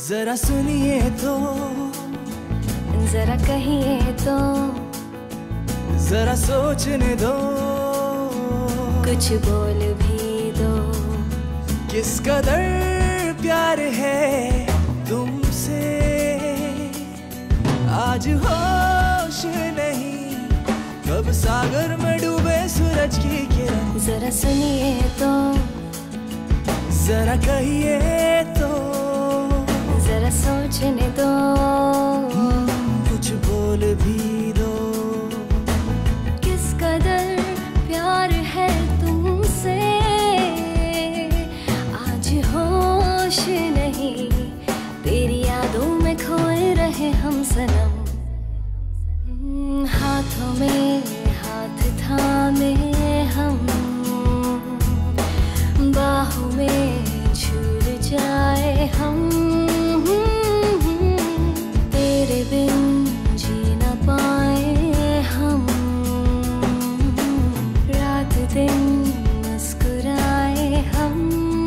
जरा सुनिए तो, जरा कहिए तो, जरा सोचने दो, कुछ बोल भी दो। किस कदर प्यार है तुमसे, आज होश नहीं, कब सागर में डूबे सूरज की किरण। जरा सुनिए तो, जरा कहिए तो, जरा सोचने दो, कुछ बोल भी दो। किस कदर प्यार है तुमसे, आज होश नहीं, तेरी यादों में खोए रहे हम सनम। हाथों में हाथ थामे हम, बाहों में झूल जाए हम, तेरे बिन जी न पाए हम, रात दिन मुस्कुराए हम।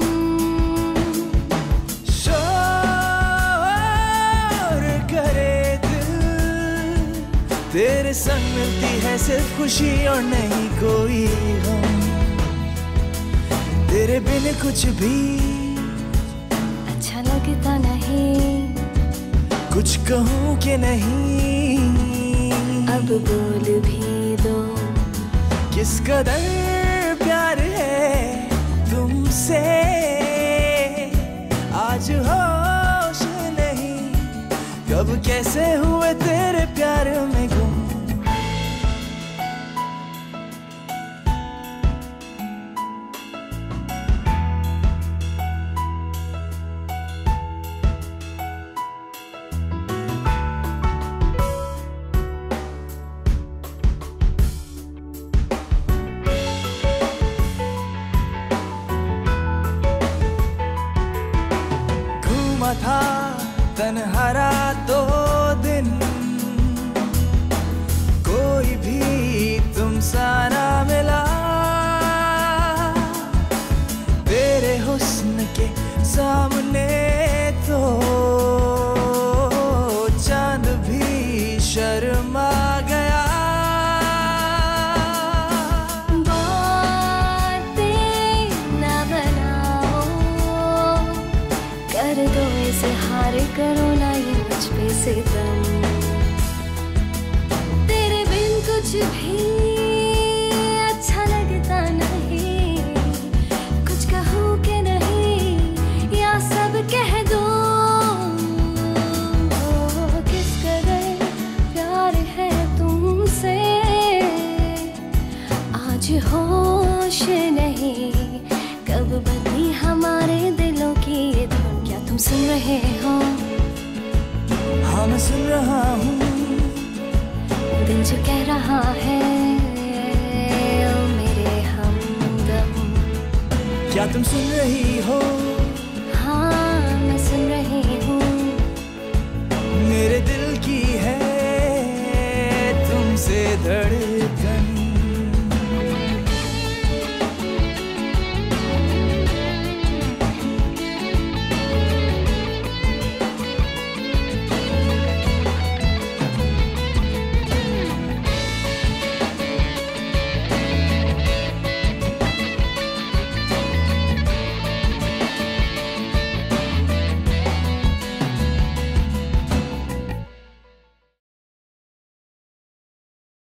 शोर करे दिल, तेरे संग मिलती है सिर्फ खुशी और नहीं कोई गम। तेरे बिन कुछ भी अच्छा लगता नहीं, कुछ कहूँ कि नहीं, अब बोल भी दो। किस कदर प्यार है तुमसे, आज होश नहीं, कब कैसे हुए तेरे प्यार में गुम। था तन्हारा 2 दिन, कोई भी तुमसा ना मिला, तेरे हुस्न के सामने तो चांद भी शर्मा गया। इज़हार करो ना ये मुझ पे सितम, तेरे बिन कुछ भी अच्छा लगता नहीं, कुछ कहूँ कि नहीं या सब कह दो। किस कदर प्यार है तुमसे, आज होश नहीं, कब बदली हमारे दिलों की ये धुन। क्या तुम सुन रहे हो? हाँ मैं सुन रहा हूँ, दिल जो कह रहा है ओ मेरे हमदम। क्या तुम सुन रही हो? हाँ मैं सुन रही हूँ, मेरे दिल की है तुमसे धड़कन।